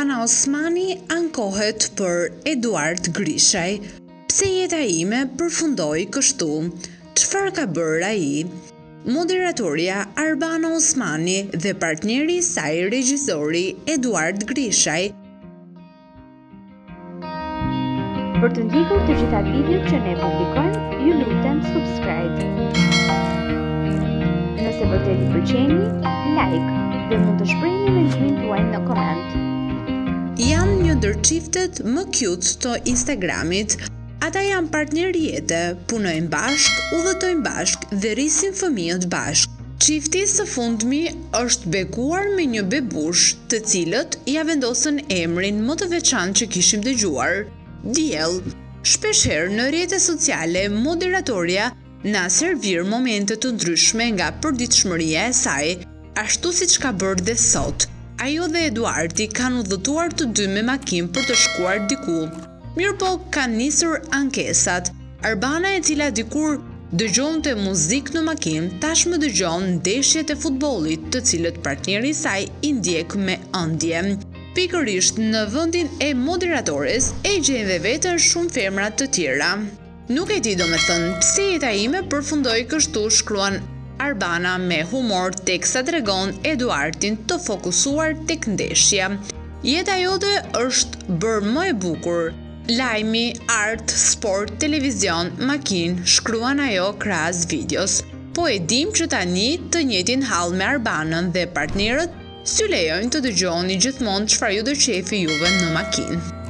Arbana Osmani ankohet për Eduart Grishaj. Pse jeta ime përfundoi kështu? Çfarë ka bërë ai? Moderatoria Arbana Osmani dhe partneri i saj regjisori Eduart Grishaj. Për të ndjekur të gjitha videot që ne publikojmë, ju lutem subscribe. Nëse vërtet i pëlqeni, like dhe mund të shprehni mendimin tuaj në koment. Janë një ndër çiftet më cute të Instagramit. Ata janë partnerë jete, punojnë bashkë, udhëtojnë bashkë dhe rrisin fëmijët bashkë. Çifti së fundmi është bekuar me një bebush, të cilët ja vendosën emrin më të veçantë që kishim dëgjuar, Diell. Shpeshherë në rrjetet sociale moderatoria na servir momente të ndryshme nga përditshmëria e saj, ashtu siç ka bërë dhe sot. Ajo dhe Eduarti kanë udhëtuar të dy me makinë për të shkuar diku. Mirëpo kanë nisur ankesat. Arbana, e cila dikur dëgjonte muzikë në makinë, tashmë dëgjon ndeshjet e futbollit, të cilët partneri i saj i ndjek me ëndje. Pikërisht në vendin e moderatores e gjejnë dhe veten shumë femra të tjera. Nuk e di domethënë pse jeta ime përfundoi kështu, shkruan Arbana me humor, teksa tregon Eduartin të fokusuar tek ndeshja. Jeta jote është bërë më e bukur. Lajmi, art, sport, televizion, makinë, shkruan ajo krahas videos. Po e dim që tani të njëjtin hall me Arbanën dhe partnerët s'ju lejojnë të dëgjoni gjithmonë çfarë ju do qefi juve në makinë.